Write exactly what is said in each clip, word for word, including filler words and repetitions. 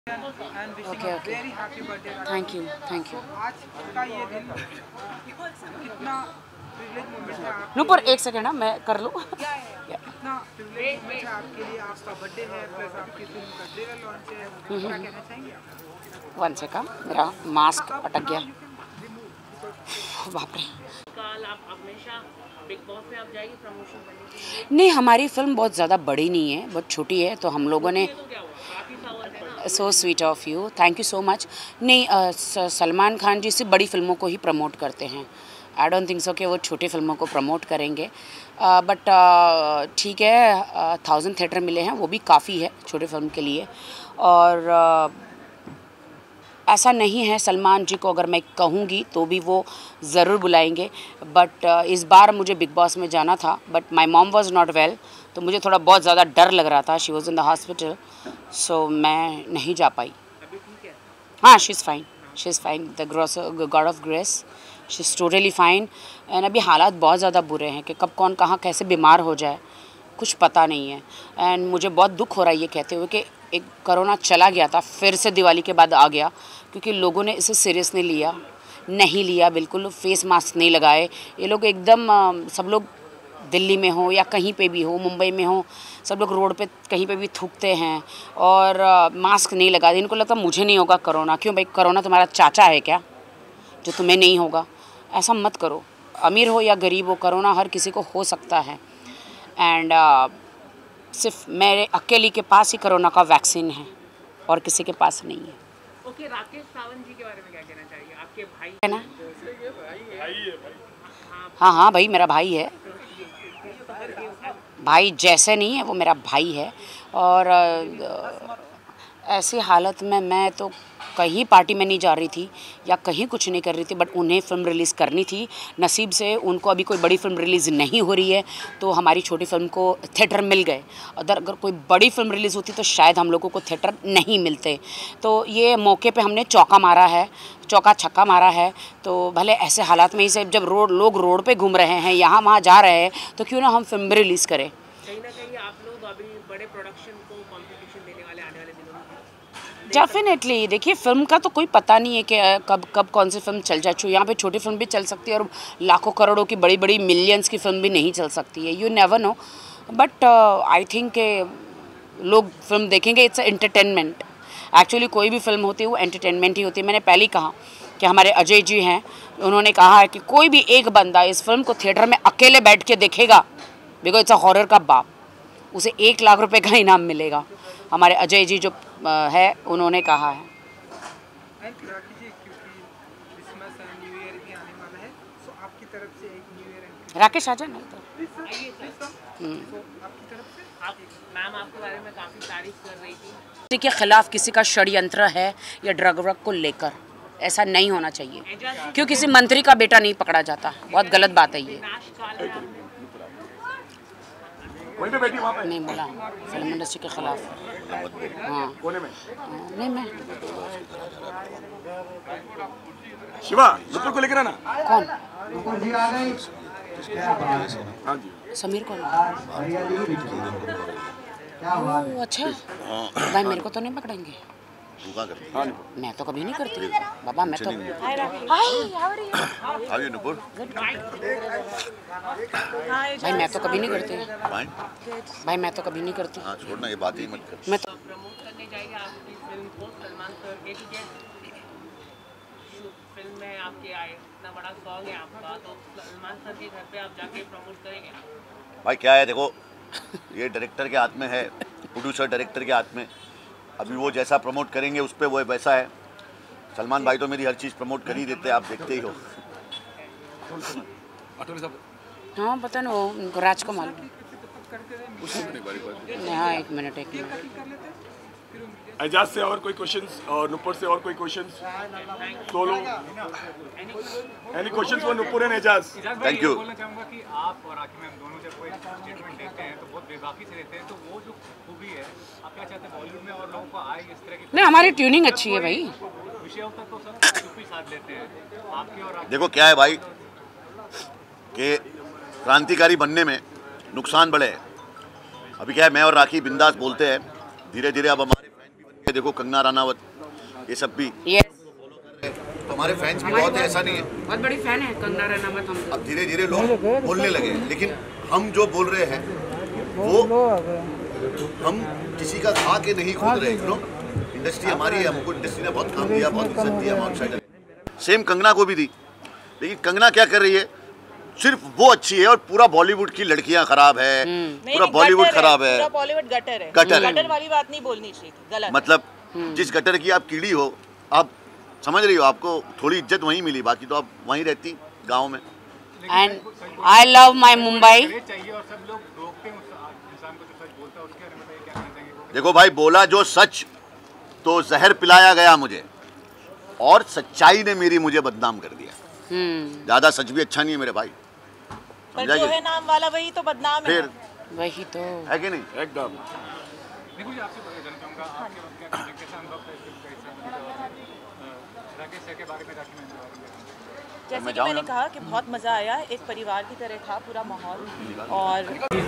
Okay okay, thank you thank you. आज का ये दिन कितना प्रिविलेज मोमेंट है आपके नूपुर लिए? एक सेकेंड ना, मैं कर लूँ। कितना प्रिविलेज मोमेंट है आपके लिए? आपका बर्थडे है प्लस आपकी फिल्म का ट्रेलर लॉन्च है, क्या कहना चाहेंगे आप? वन सेकंड, मेरा मास्क अटक गया। बाप रे। कल आप हमेशा बिग बॉस में आप जाएगी प्रमोशन करने के लिए? नहीं, हमारी फिल्म बहुत ज़्यादा बड़ी नहीं है, बहुत छोटी है, तो हम लोगों ने तो क्या हुआ, काफी सावन है ना। So sweet of you, thank you so much. नहीं, अ, स- सलमान खान जी से बड़ी फिल्मों को ही प्रमोट करते हैं। आई डोंट थिंक सो कि वो छोटी फिल्मों को प्रमोट करेंगे, बट ठीक है, थाउजेंड थिएटर मिले हैं, वो भी काफ़ी है छोटे फिल्म के लिए। और uh, ऐसा नहीं है, सलमान जी को अगर मैं कहूँगी तो भी वो ज़रूर बुलाएंगे, बट uh, इस बार मुझे बिग बॉस में जाना था, but my mom was not well, तो मुझे थोड़ा बहुत ज़्यादा डर लग रहा था। She was in the hospital, so मैं नहीं जा पाई। अभी ठीक है? हाँ, she is fine, she is fine, the gross God of grace, she is totally fine. And अभी हालात बहुत ज़्यादा बुरे हैं कि कब कौन कहाँ कैसे बीमार हो जाए, कुछ पता नहीं है। एंड मुझे बहुत दुख हो रहा है ये कहते हुए कि एक कोरोना चला गया था, फिर से दिवाली के बाद आ गया, क्योंकि लोगों ने इसे सीरियस नहीं लिया, नहीं लिया बिल्कुल। फेस मास्क नहीं लगाए ये लोग, एकदम अ, सब लोग दिल्ली में हो या कहीं पे भी हो, मुंबई में हो, सब लोग रोड पे कहीं पे भी थूकते हैं और आ, मास्क नहीं लगाते। इनको लगता मुझे नहीं होगा कोरोना। क्यों भाई, कोरोना तुम्हारा चाचा है क्या जो तुम्हें नहीं होगा? ऐसा मत करो। अमीर हो या गरीब हो, कोरोना हर किसी को हो सकता है। एंड सिर्फ मेरे अकेली के पास ही कोरोना का वैक्सीन है और किसी के पास नहीं है। ओके, राकेश सावंत जी के बारे में क्या कहना चाहिए? आपके भाई है ना? हाँ हाँ भाई, मेरा भाई है। भाई जैसे नहीं है, वो मेरा भाई है। और अ, ऐसी हालत में मैं तो कहीं पार्टी में नहीं जा रही थी या कहीं कुछ नहीं कर रही थी, बट उन्हें फ़िल्म रिलीज़ करनी थी। नसीब से उनको अभी कोई बड़ी फ़िल्म रिलीज़ नहीं हो रही है, तो हमारी छोटी फ़िल्म को थिएटर मिल गए। अगर अगर कोई बड़ी फ़िल्म रिलीज़ होती तो शायद हम लोगों को थिएटर नहीं मिलते। तो ये मौके पे हमने चौका मारा है, चौका छक्का मारा है। तो भले ऐसे हालात में ही से जब रोड लोग रोड पे घूम रहे हैं, यहाँ वहाँ जा रहे हैं, तो क्यों ना हम फिल्म भी रिलीज़ करें। कहीं ना कहीं आप लोग अभी बड़े प्रोडक्शन को कंपटीशन देने वाले आने वाले दिनों में? डेफिनेटली, देखिए फिल्म का तो कोई पता नहीं है कि अ, कब कब कौन सी फिल्म चल जाए। यहाँ पे छोटी फिल्म भी चल सकती है और लाखों करोड़ों की बड़ी बड़ी मिलियंस की फिल्म भी नहीं चल सकती है। You never know, but I think के लोग फिल्म देखेंगे। It's entertainment. एक्चुअली कोई भी फिल्म होती है वो एंटरटेनमेंट ही होती है। मैंने पहले ही कहा कि हमारे अजय जी हैं, उन्होंने कहा है कि कोई भी एक बंदा इस फिल्म को थिएटर में अकेले बैठ के देखेगा, बिकॉज इट्स अ हॉरर का बाप, उसे एक लाख रुपए का इनाम मिलेगा। हमारे अजय जी जो अ, है, उन्होंने कहा है। एंड राखी जी, क्योंकि क्रिसमस एंड न्यू ईयर भी आने वाला है, सो आपकी तरफ से एक न्यू ईयर एंड राकेश आजा ना इधर। सो आपकी तरफ से आप मैम आपके बारे में काफी तारीफ कर रही थी। किसी के खिलाफ किसी का षड्यंत्र है या ड्रग व्रग को लेकर, ऐसा नहीं होना चाहिए। क्यों किसी मंत्री का बेटा नहीं पकड़ा जाता? बहुत गलत बात है ये। नाश काल में आपने वहीं पे बैठी वहाँ पे नहीं बोला फिल्म इंडस्ट्री के खिलाफ। हाँ कोने में। हाँ, नहीं मैं शिवा नुपुर को लेकर आना। कौन? हाँ जी। समीर कौन? ओह अच्छा, भाई मेरे को तो नहीं पकड़ेंगे। हाँ नुपुर। मैं तो कभी नहीं करती बाबा, मैं तो How are you, Nupur? भाई मैं तो कभी नहीं करती। Fine. भाई मैं तो कभी नहीं करती। हाँ छोड़ना, ये बात ही मत कर। मैं तो प्रमोट करने जाएंगे आपकी फिल्म को सलमान सर के, ठीक है? फिल्म में आपके आए, इतना बड़ा सॉन्ग है आपका, तो सलमान सर के घर पे आप जाके प्रमोट करेंगे? भाई क्या है, देखो ये डायरेक्टर के हाथ में है, प्रोड्यूसर डायरेक्टर के हाथ में। अभी वो जैसा प्रमोट करेंगे उस पर वो वैसा है। सलमान भाई तो मेरी हर चीज़ प्रमोट कर ही देते हैं, आप देखते ही हो। हाँ पता नहीं, वो उनको राज को मालूम। नहीं, हाँ एक मिनट एक मिनट। एजाज से और कोई क्वेश्चंस और नुपुर से और कोई questions? Solo any questions for Nupur and Ejaz? Thank you. बोलना चाहूँगा कि आप और राखी मैम दोनों जब कोई स्टेटमेंट देते हैं तो बहुत बेबाकी से देते हैं, तो वो जो खूबी है आप क्या चाहते हैं बॉलीवुड में और लोगों को आए इस तरह की? नहीं, हमारी ट्यूनिंग अच्छी है भाई। विषय होता तो सब चुप ही साथ लेते हैं, आपके और राखी देखो क्या है भाई कि क्रांतिकारी बनने में नुकसान बड़े हैं। अभी क्या है, मैं और राखी बिंदास बोलते हैं, धीरे धीरे अब हमारे फैन भी बन देखो कंगना रनावत, ये सब भी यस, तो हमारे फैंस भी बहुत है, ऐसा नहीं है। बहुत बड़ी फैन है कंगना रनावत हम। अब धीरे धीरे लोग बोलने लगे, लेकिन हम जो बोल रहे हैं वो हम किसी का खा के नहीं खोद रहे। नो, इंडस्ट्री हमारी है, हमको इंडस्ट्री ने बहुत काम दिया, बहुत इज्जत दिया, बहुत सेम कंगना को भी दी। लेकिन कंगना क्या कर रही है, सिर्फ वो अच्छी है और पूरा बॉलीवुड की लड़कियां खराब है, पूरा बॉलीवुड खराब है, पूरा बॉलीवुड गटर है। गटर गटर वाली बात नहीं बोलनी चाहिए थी, गलत। मतलब जिस गटर की आप कीड़ी हो, आप समझ रही हो, आपको थोड़ी इज्जत वहीं मिली, बाकी तो आप वहीं रहती गांव में। And I love my Mumbai. चाहिए और सब लोग रोकते हैं उस इंसान को जो सच बोलता है, उसके बारे में बताइए क्या कहना चाहेंगे? देखो भाई, बोला जो सच तो जहर पिलाया गया मुझे, और सच्चाई ने मेरी मुझे बदनाम कर दिया। ज्यादा सच भी अच्छा नहीं है मेरे भाई, पर जो है नाम वाला वही तो बदनाम है। फिर वही तो है कि नहीं? एकदम। देखो जी, आपसे जानना चाहूँगा आपके वक्त क्या कहना, कैसा अनुभव था इस फिल्म का हिस्सा बनने का? राकेश सर के बारे में राखी मैं जैसे मैं कि जाऊँ मैंने ना? कहा कि बहुत मज़ा आया, एक परिवार की तरह था पूरा माहौल। और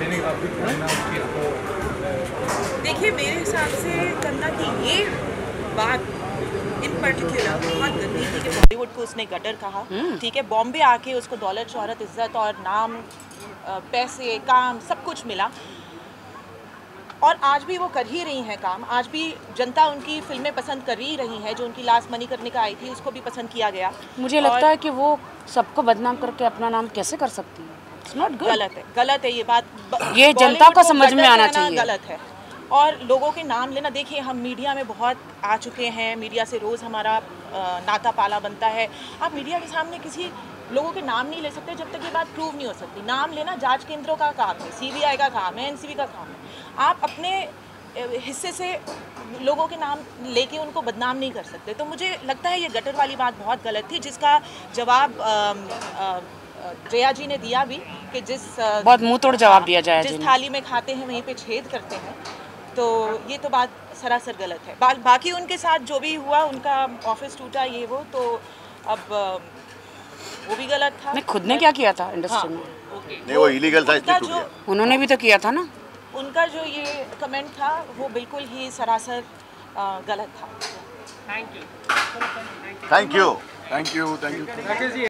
देखिए, मेरे हिसाब से कंगना की ये बात इन पर्टिकुलर बहुत गंदी थी कि बॉलीवुड को उसने गटर कहा। ठीक है, बॉम्बे आके उसको दौलत, शोहरत, इज्जत और नाम, पैसे, काम सब कुछ मिला, और आज भी वो कर ही रही हैं काम। आज भी जनता उनकी फिल्में पसंद कर ही रही है। जो उनकी लास्ट मनी करने का आई थी उसको भी पसंद किया गया। मुझे लगता है कि वो सबको बदनाम करके अपना नाम कैसे कर सकती है? It's not good. गलत है, गलत है ये बात। ये जनता को समझ में आना चाहिए। गलत है। और लोगों के नाम लेना, देखिए हम मीडिया में बहुत आ चुके हैं, मीडिया से रोज़ हमारा नाता पाला बनता है। आप मीडिया के सामने किसी लोगों के नाम नहीं ले सकते जब तक ये बात प्रूव नहीं हो सकती। नाम लेना जांच केंद्रों का काम है, सीबीआई का काम है, एनसीबी का काम है। आप अपने हिस्से से लोगों के नाम लेके उनको बदनाम नहीं कर सकते। तो मुझे लगता है ये गटर वाली बात बहुत गलत थी, जिसका जवाब जया जी ने दिया भी कि जिस बहुत मुंह तोड़ जवाब दिया जया जी जिस ने। थाली में खाते हैं वहीं पे छेद करते हैं। तो ये तो बात सरासर गलत है। बा, बाकी उनके साथ जो भी हुआ, उनका ऑफिस टूटा, ये वो, तो अब वो भी गलत था। नहीं, खुद ने क्या किया था इंडस्ट्री में? नहीं, वो इलीगल था, इसलिए टूट जो गया। उन्होंने भी तो किया था ना। उनका जो ये कमेंट था वो बिल्कुल ही सरासर आ, गलत था। Thank you. Thank you. Thank you, thank you.